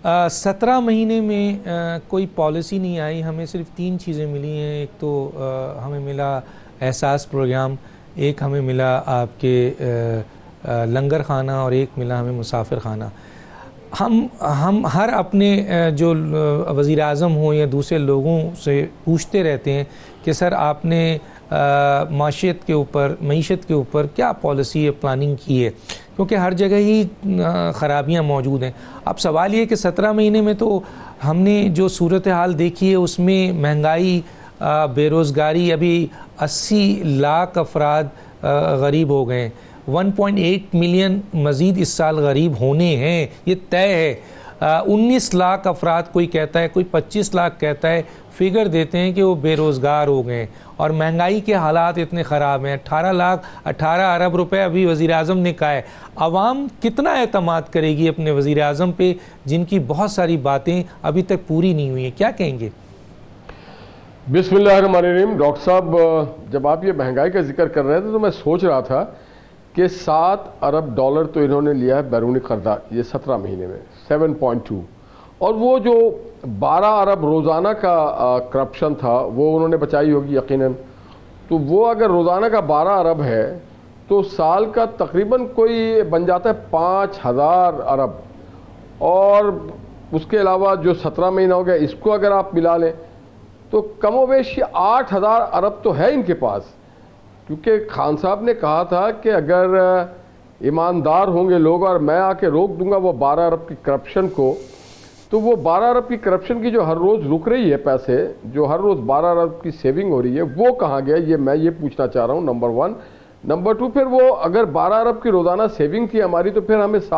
17 مہینے میں کوئی پالیسی نہیں آئی، ہمیں صرف 3 چیزیں ملی ہیں. ایک تو ہمیں ملا احساس پروگرام، ایک ہمیں ملا آپ کے لنگر خانہ، اور ایک ملا ہمیں مسافر خانہ. ہم ہر اپنے جو وزیر اعظم ہوں یا دوسرے لوگوں سے پوچھتے رہتے ہیں کہ سر آپ نے معیشت کے اوپر کیا پالیسی پلاننگ کی ہے، کیونکہ ہر جگہ ہی خرابیاں موجود ہیں. اب سوال یہ کہ 17 مہینے میں تو ہم نے جو صورتحال دیکھی ہے اس میں مہنگائی، بے روزگاری، ابھی 80 لاکھ افراد غریب ہو گئے ہیں. 1.8 ملین مزید اس سال غریب ہونے ہیں، یہ طے ہے. 19 لاکھ افراد کوئی کہتا ہے، کوئی 25 لاکھ کہتا ہے، فگر دیتے ہیں کہ وہ بے روزگار ہو گئے ہیں. اور مہنگائی کے حالات اتنے خراب ہیں. 18 ارب روپے ابھی وزیر اعظم نے کہا ہے. عوام کتنا اعتماد کرے گی اپنے وزیر اعظم پہ جن کی بہت ساری باتیں ابھی تک پوری نہیں ہوئی ہیں؟ کیا کہیں گے؟ بسم اللہ الرحمن الرحیم. ڈاکٹر صاحب، جب آپ یہ مہنگائی کا ذکر کر رہے تھے تو میں سوچ رہا تھا کہ 7 ارب ڈالر تو انہوں نے لیا ہے بیرونی قرضہ یہ 17 مہینے میں، 7.2. اور وہ جو 12 ارب روزانہ کا کرپشن تھا وہ انہوں نے بچائی ہوگی یقیناً. تو وہ اگر روزانہ کا 12 ارب ہے تو سال کا تقریباً کوئی بن جاتا ہے 5000 ارب. اور اس کے علاوہ جو 17 مہینہ ہو گیا اس کو اگر آپ ملا لیں تو کم و بیش 8000 ارب تو ہے ان کے پاس. کیونکہ خان صاحب نے کہا تھا کہ اگر ایماندار ہوں گے لوگ اور میں آ کے روک دوں گا وہ 12 ارب کی کرپشن کو، تو وہ 12 ارب کی کرپشن کی جو ہر روز رک رہی ہے پیسے، جو ہر روز 12 ارب کی سیونگ ہو رہی ہے، وہ کہاں گیا؟ یہ میں یہ پوچھنا چاہ رہا ہوں، نمبر 1. نمبر 2، پھر وہ اگر 12 ارب کی روزانہ سیونگ تھی ہماری تو پھر ہمیں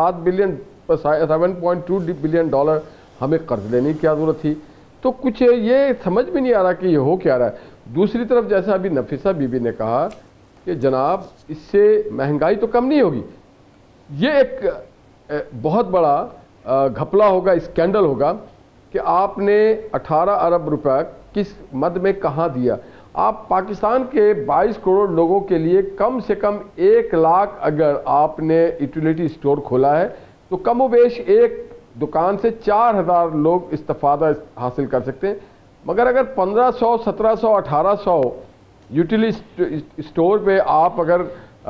7.2 بلین ڈالر ہمیں قرض لینے کی کیا ضرورت تھی؟ تو کچھ یہ سمجھ میں نہیں آ رہا کہ یہ ہو کیا رہا ہے. دوسری طرف جیسا ابھی نفیسہ بی بی نے کہا کہ جناب اس سے مہنگائی تو کم نہیں ہوگی. یہ ایک بہت بڑا گھپلا ہوگا، اسکینڈل ہوگا کہ آپ نے 18 ارب روپے کس مد میں کہاں دیا. آپ پاکستان کے 22 کروڑ لوگوں کے لیے کم سے کم 1 لاکھ اگر آپ نے یوٹیلیٹی اسٹور کھولا ہے تو کم و بیش ایک دکان سے 4000 لوگ استفادہ حاصل کر سکتے ہیں. مگر اگر 1500، 1700، 1800 یوٹیلیٹی اسٹور پہ آپ اگر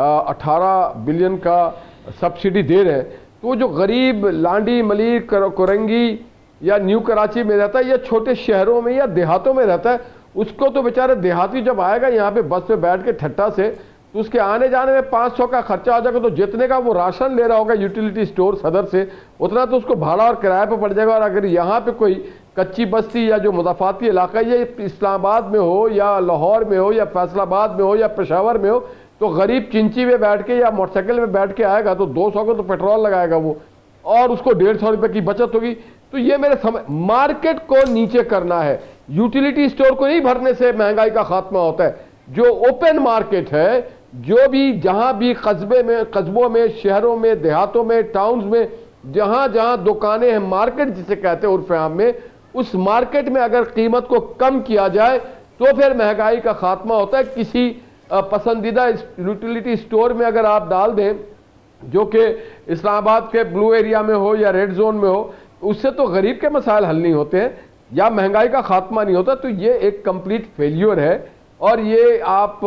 18 بلین کا سبسڈی دے رہے ہیں تو وہ جو غریب لانڈی ملیر کورنگی یا نیو کراچی میں رہتا ہے یا چھوٹے شہروں میں یا دیہاتوں میں رہتا ہے، اس کو تو بیچارے دیہاتی جب آئے گا یہاں پہ بس پہ بیٹھ کے ٹھٹا سے تو اس کے آنے جانے میں 500 کا خرچہ آ جائے گا. تو جتنے کا وہ راشن لے رہا ہوگا یوٹیلیٹی اسٹور صدر سے اتنا تو اس کو بھاڑا اور کرایہ پہ پڑ جائے گا. اور اگر یہاں پہ کوئی کچی بستی یا جو مضافاتی علاقہ یہ اسلام آباد میں ہو یا لاہور میں ہو یا فیصل آباد میں ہو یا پشاور میں ہو تو غریب چنچی میں بیٹھ کے یا موٹر سائیکل میں بیٹھ کے آئے گا تو 200 کو تو پیٹرول لگائے گا وہ اور اس کو 150 روپے کی بچت ہوگی. تو یہ میرے مارکیٹ کو نیچے کرنا ہے. یوٹیلیٹی اسٹور کو نہیں بھرنے سے مہنگائی کا خاتمہ ہوتا ہے. جو اوپن مارکیٹ ہے، جو بھی جہاں بھی قصبوں میں، شہروں میں، دیہاتوں میں، ٹاؤنز میں جہاں جہاں دکانیں ہیں، مارکیٹ جسے کہتے ہیں عرف عام میں، اس مارکیٹ میں اگر قیمت کو کم کیا جائے تو پھر مہنگائی کا خاتمہ ہوتا ہے. کسی پسندیدہ یوٹیلیٹی اسٹور میں اگر آپ ڈال دیں جو کہ اسلام آباد کے بلو ایریا میں ہو یا ریڈ زون میں ہو، اس سے تو غریب کے مسائل حل نہیں ہوتے ہیں یا مہنگائی کا خاتمہ نہیں ہوتا. تو یہ ایک کمپلیٹ فیلیور ہے. اور یہ آپ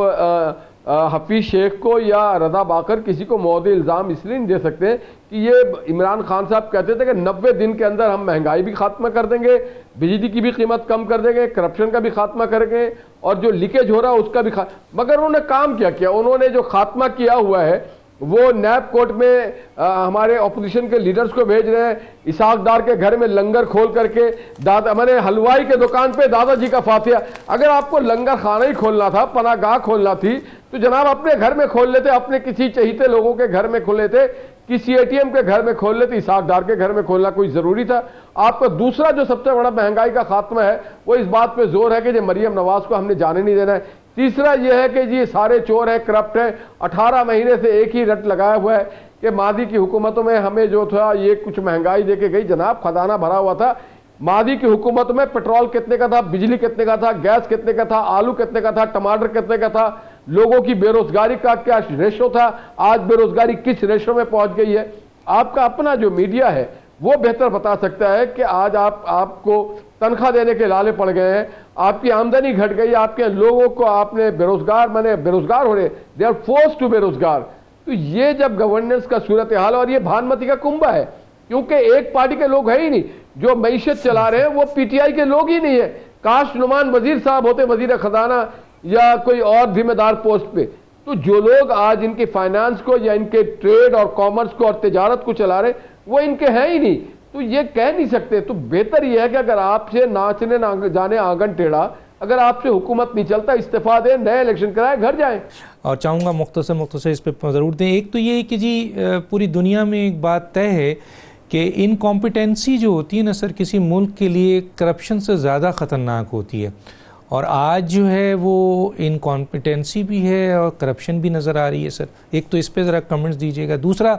حفیظ شیخ کو یا رضا باقر کسی کو موضع الزام اس لیے نہیں دے سکتے کہ یہ عمران خان صاحب کہتے تھے کہ 90 دن کے اندر ہم مہنگائی بھی خاتمہ کر دیں گے، بجلی کی بھی قیمت کم کر دیں گے، کرپشن کا بھی خاتمہ کریں گے اور جو لیکیج ہو رہا ہے اس کا بھی مگر انہوں نے کام کیا انہوں نے جو خاتمہ کیا ہوا ہے وہ نیب کوٹ میں ہمارے اپوزیشن کے لیڈرز کو بھیج رہے ہیں. اسحاق ڈار کے گھر میں لنگر کھول کر کے ہمارے حلوائی کے دکان پہ دادا جی کا فاتحہ. اگر آپ کو لنگر خانہ ہی کھولنا تھا، پناہ گاہ کھولنا تھی تو جناب اپنے گھر میں کھول لیتے، اپنے کسی چہیتے لوگوں کے گھر میں کھول لیتے، کسی اے ٹی ایم کے گھر میں کھول لیتے. اسحاق ڈار کے گھر میں کھولنا کوئی ضروری تھا؟ آپ کا دوسرا جو سب سے بڑا مہنگائی کا خاتمہ ہے وہ اس بات پہ زور ہے کہ جو مریم نواز کو ہم نے جانے نہیں دینا ہے. تیسرا یہ ہے کہ جی سارے چور ہیں، کرپٹ ہیں. 18 مہینے سے ایک ہی رٹ لگایا ہوا ہے کہ ماضی کی حکومتوں میں ہمیں جو تھا یہ کچھ مہنگائی دے کے گئی. جناب خزانہ بھرا ہوا تھا. ماضی کی حکومت میں پیٹرول کتنے کا تھا، بجلی کتنے کا تھا، گیس کتنے کا تھا، آلو کتنے کا تھا، ٹماٹر کتنے کا تھا، لوگوں کی بے روزگاری کا کیا ریشو تھا، آج بے روزگاری کس ریشو میں پہنچ گئی ہے. آپ کا اپنا جو میڈیا ہے وہ بہتر بتا سکتا ہے کہ آج آپ کو تنخواہ دینے کے لالے پڑ گئے ہیں, آپ کی آمدنی گھٹ گئی, آپ کے لوگوں کو آپ نے بے روزگار ہو رہے, دے آر فورس ٹو بے روزگار. تو یہ جب گورننس کا صورتحال, اور یہ بھانمتی کا کنبہ ہے, کیونکہ ایک پارٹی کے لوگ ہیں ہی نہیں جو معیشت چلا رہے ہیں, وہ پی ٹی آئی کے لوگ ہی نہیں ہے. کاش نعمان وزیر صاحب ہوتے, وزیر خزانہ یا کوئی اور ذمہ دار پوسٹ پہ. تو جو لوگ آج ان کے فائنانس کو یا ان کے ٹریڈ اور کامرس کو اور تجارت کو چلا رہے, وہ ان کے ہیں ہی نہیں. تو یہ کہہ نہیں سکتے. تو بہتر یہ ہے کہ اگر آپ سے ناچنے جانے آنگن ٹیڑھا, اگر آپ سے حکومت نہیں چلتا, استعفیٰ دیں, نئے الیکشن کرائے, گھر جائیں. اور چاہوں گا مختصر اس پہ ضرور دیں. ایک تو یہ ہے کہ جی پوری دنیا میں ایک بات طے ہے کہ انکمپیٹنسی جو ہوتی ہے نا سر, کسی ملک کے لیے کرپشن سے زیادہ خطرناک ہوتی ہے. اور آج جو ہے وہ انکمپیٹنسی بھی ہے اور کرپشن بھی نظر آ رہی ہے سر. ایک تو اس پہ ذرا کمنٹس دیجیے گا. دوسرا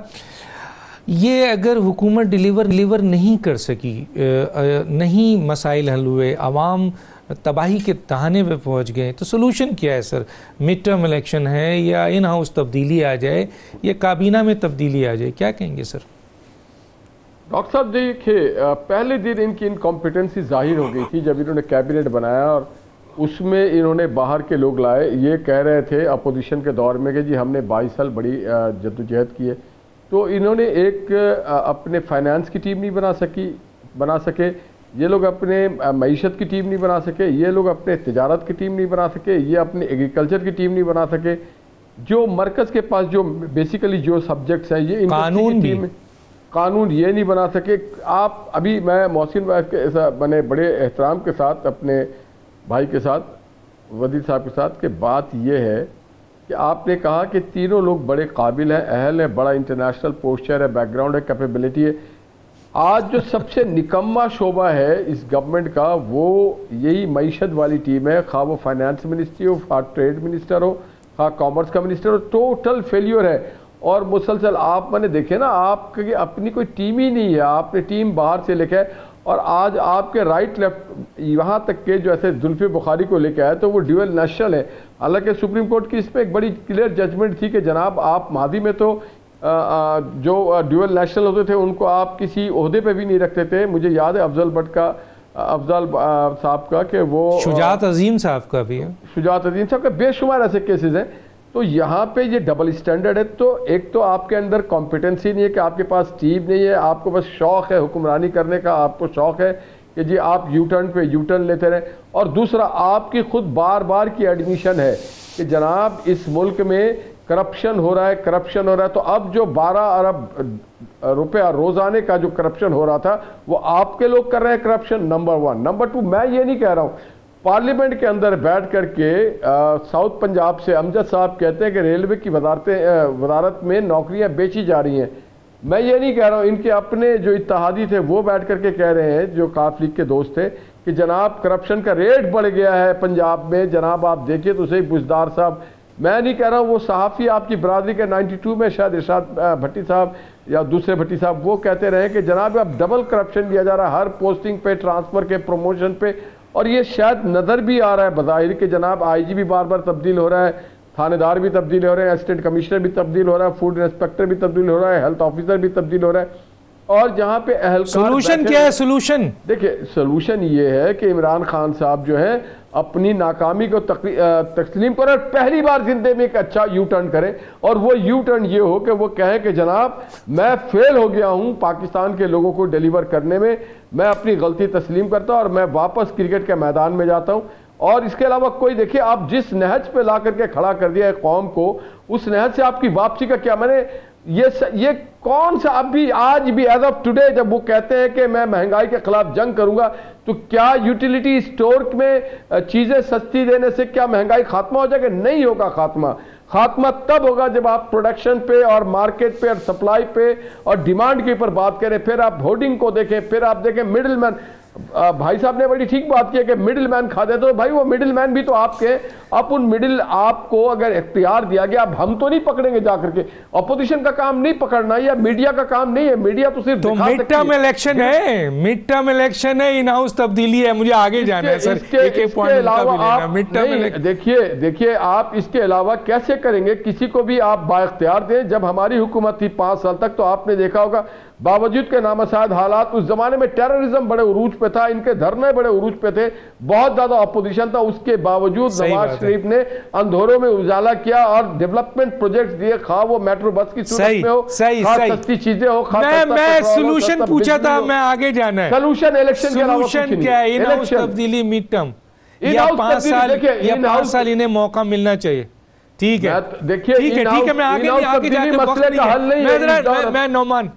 یہ اگر حکومت ڈیلیور نہیں کر سکی, نہیں مسائل حل ہوئے, عوام تباہی کے دہانے پہ پہنچ گئے, تو سلوشن کیا ہے سر؟ مڈ ٹرم الیکشن ہے یا ان ہاؤس تبدیلی آ جائے یا کابینہ میں تبدیلی آ جائے, کیا کہیں گے سر؟ ڈاکٹر صاحب دیکھیے, پہلے دن ان کی انکمپیٹنسی ظاہر ہو گئی تھی جب انہوں نے کیبنٹ بنایا, اور اس میں انہوں نے باہر کے لوگ لائے. یہ کہہ رہے تھے اپوزیشن کے دور میں کہ جی ہم نے 22 سال بڑی جدوجہد کی ہے. تو انہوں نے ایک اپنے فائنانس کی ٹیم نہیں بنا سکے, یہ لوگ اپنے معیشت کی ٹیم نہیں بنا سکے, یہ لوگ اپنے تجارت کی ٹیم نہیں بنا سکے, یہ اپنے ایگریکلچر کی ٹیم نہیں بنا سکے. جو مرکز کے پاس جو بیسیکلی جو سبجیکٹس ہیں, یہ قانون یہ نہیں بنا سکے. آپ ابھی میں محسن بھائی کے بڑے احترام کے ساتھ اپنے بھائی کے ساتھ, وزیر صاحب کے ساتھ, کہ بات یہ ہے کہ آپ نے کہا کہ تینوں لوگ بڑے قابل ہیں, اہل ہیں, بڑا انٹرنیشنل پوسچر ہے, بیک گراؤنڈ ہے, کیپیبلٹی ہے. آج جو سب سے نکما شعبہ ہے اس گورنمنٹ کا, وہ یہی معیشت والی ٹیم ہے, خواہ وہ فائنانس منسٹری ہو, خواہ ٹریڈ منسٹر ہو, خواہ کامرس کا منسٹر ہو. ٹوٹل فیلیور ہے. اور مسلسل آپ میں نے دیکھے نا, آپ کی اپنی کوئی ٹیم ہی نہیں ہے, آپ نے ٹیم باہر سے لے کے آئے. اور آج آپ کے رائٹ لیفٹ یہاں تک کہ جو ایسے زلفی بخاری کو لے کے آئے تو وہ ڈیول نیشنل ہے. حالانکہ سپریم کورٹ کی اس پہ ایک بڑی کلیئر ججمنٹ تھی کہ جناب آپ ماضی میں تو جو ڈیول نیشنل ہوتے تھے ان کو آپ کسی عہدے پہ بھی نہیں رکھتے تھے. مجھے یاد ہے افضل صاحب کا, کہ وہ شجاعت عظیم صاحب کا بھی ہے, شجاعت عظیم صاحب کا بے شمار ایسے کیسز ہیں. تو یہاں پہ یہ ڈبل سٹینڈرڈ ہے. تو ایک تو آپ کے اندر کمپیٹنسی نہیں ہے, کہ آپ کے پاس ٹیم نہیں ہے, آپ کو بس شوق ہے حکمرانی کرنے کا, آپ کو شوق ہے کہ جی آپ یو ٹرن پہ یو ٹرن لیتے رہیں. اور دوسرا آپ کی خود بار بار کی ایڈمیشن ہے کہ جناب اس ملک میں کرپشن ہو رہا ہے. تو اب جو 12 ارب روپیہ روزانے کا جو کرپشن ہو رہا تھا وہ آپ کے لوگ کر رہے ہیں کرپشن, نمبر 1. نمبر 2, میں یہ نہیں کہہ رہا ہوں, پارلیمنٹ کے اندر بیٹھ کر کے ساؤتھ پنجاب سے امجد صاحب کہتے ہیں کہ ریلوے کی وزارت میں نوکریاں بیچی جا رہی ہیں. میں یہ نہیں کہہ رہا ہوں, ان کے اپنے جو اتحادی تھے وہ بیٹھ کر کے کہہ رہے ہیں, جو کاف لیگ کے دوست تھے, کہ جناب کرپشن کا ریٹ بڑھ گیا ہے پنجاب میں. جناب آپ دیکھیے تو صحیح, بزدار صاحب, میں نہیں کہہ رہا ہوں, وہ صحافی آپ کی برادری کے 92 میں شاید ارشاد بھٹی صاحب یا دوسرے بھٹی صاحب, وہ کہتے رہے کہ جناب اب ڈبل کرپشن دیا جا رہا ہے ہر پوسٹنگ پہ, ٹرانسفر کے, پروموشن پہ. اور یہ شاید نظر بھی آ رہا ہے بظاہر کہ جناب آئی جی بھی بار بار تبدیل ہو رہا ہے, تھانے دار بھی تبدیل ہو رہے ہیں, اسسٹنٹ کمشنر بھی تبدیل ہو رہا ہے, فوڈ انسپیکٹر بھی تبدیل ہو رہا ہے, ہیلتھ آفیسر بھی تبدیل ہو رہا ہے. اور جہاں پہ سولوشن کیا ہے؟ سولوشن دیکھیں, سولوشن یہ ہے کہ عمران خان صاحب جو ہے اپنی ناکامی کو تسلیم کریں اور پہلی بار زندگی میں ایک اچھا یو ٹرن کریں. اور وہ یو ٹرن یہ ہو کہ وہ کہیں کہ جناب میں فیل ہو گیا ہوں پاکستان کے لوگوں کو ڈیلیور کرنے میں, میں اپنی غلطی تسلیم کرتا ہوں اور میں واپس کرکٹ کے میدان میں جاتا ہوں. اور اس کے علاوہ کوئی دیکھیے, آپ جس نہج پہ لا کر کے کھڑا کر دیا ہے قوم کو, اس نہج سے آپ کی واپسی کا کیا؟ میں نے یہ کون سا اب بھی آج بھی ایز آف ٹوڈے جب وہ کہتے ہیں کہ میں مہنگائی کے خلاف جنگ کروں گا, تو کیا یوٹیلیٹی اسٹور میں چیزیں سستی دینے سے کیا مہنگائی خاتمہ ہو جائے گا؟ نہیں ہوگا خاتمہ تب ہوگا جب آپ پروڈکشن پہ اور مارکیٹ پہ اور سپلائی پہ اور ڈیمانڈ کے اوپر بات کریں. پھر آپ ہورڈنگ کو دیکھیں, پھر آپ دیکھیں مڈل مین. بھائی صاحب نے بڑی ٹھیک بات کی ہے کہ مڈل مین کھا دے, تو بھائی وہ مڈل مین بھی تو آپ کے, آپ ان مڈل, آپ کو اگر اختیار دیا گیا, اب ہم تو نہیں پکڑیں گے جا کر کے, اپوزیشن کا کام نہیں پکڑنا یا میڈیا کا کام نہیں ہے, میڈیا تو صرف تو مڈ ٹرم الیکشن ہے, مڈ ٹرم الیکشن ہے, ان ہاؤس تبدیلی ہے, مجھے آگے جانا ہے سر. اس کے علاوہ آپ دیکھیے آپ اس کے علاوہ کیسے کریں گے؟ کسی کو بھی آپ با اختیار دیں. جب ہماری حکومت تھی 5 سال تک تو آپ نے دیکھا ہوگا बावजूद के नामसाद हालात, उस जमाने में टेररिज्म बड़े उरूज पे था, इनके धरने बड़े उरूज पे थे, बहुत ज्यादा अपोजिशन था, उसके बावजूद नवाज शरीफ ने अंधेरों में उजाला किया और डेवलपमेंट प्रोजेक्ट्स दिए, खा वो मेट्रो बस की सूरत में हो, खा सस्ती चीजें हो, मैं सोल्यूशन पूछा था, मैं आगे जाना है। सोल्यूशन इलेक्शन के अलावा सोल्यूशन क्या है? इन हाउस तब्दीली मिड टर्म या 5 साल इन्हें मौका मिलना चाहिए। ठीक है, देखिए ठीक है, मैं आगे जाके मसले का हल नहीं है। मैं नौमान